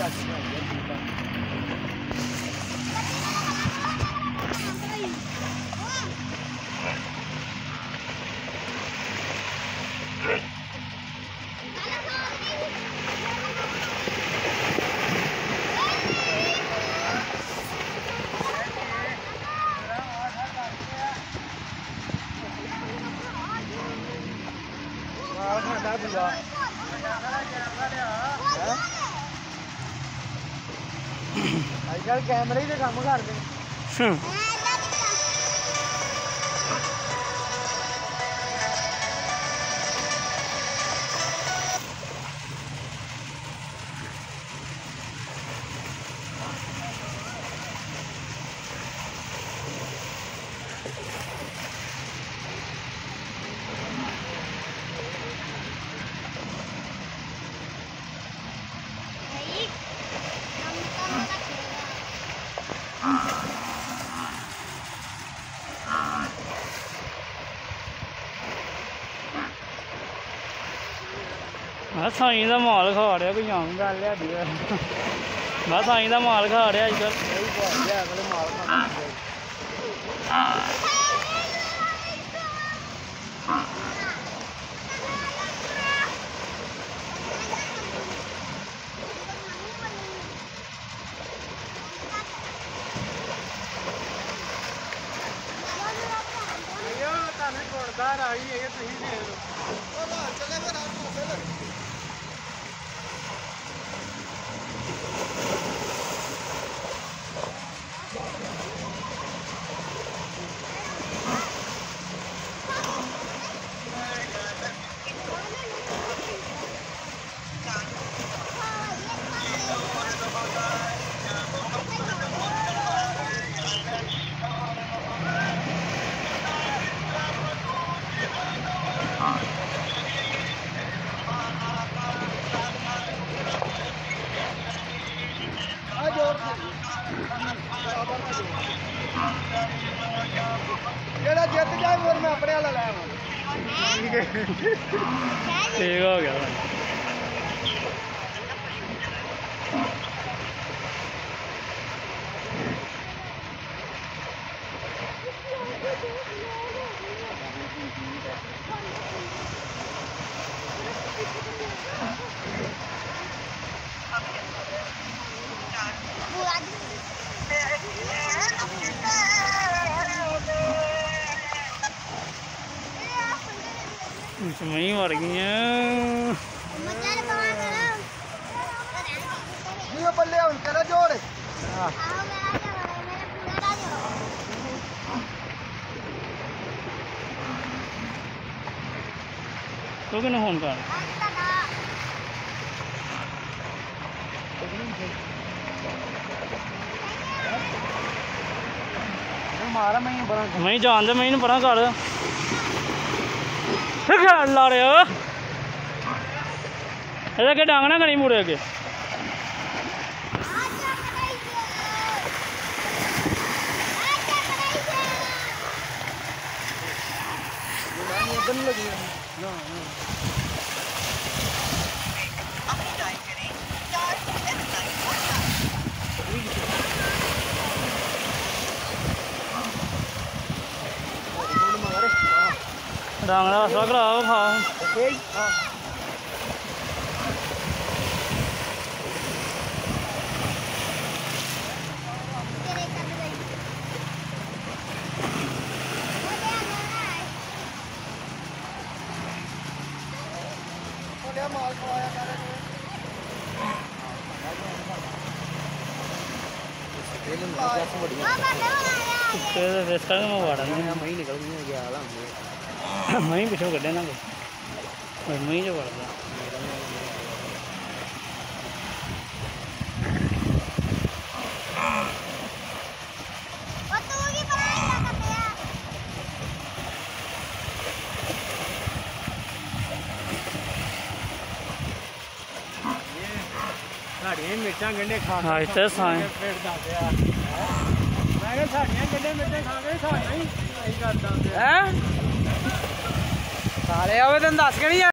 अजकल कैमरे ही काम करते साईं का माल खा रहा कोई आम गल है मैं साईं का माल खा रहा अजकल जित जाए फिर मैं अपने वाला लाया ठीक हो गया मई मर गई बल्ले जोड़ तो कि फोन कर मैं जान दे मैं पढ़ा कर ला रहे हो अगे डांगना करी मुड़े अगे डांगना रसवा कराओ खा वेस्टा में वाड़ा मई निकल गया मई पिछों कटे ना मई जो वड़ता मिर्चा गंढे खा साले आवे तेन दस के नहीं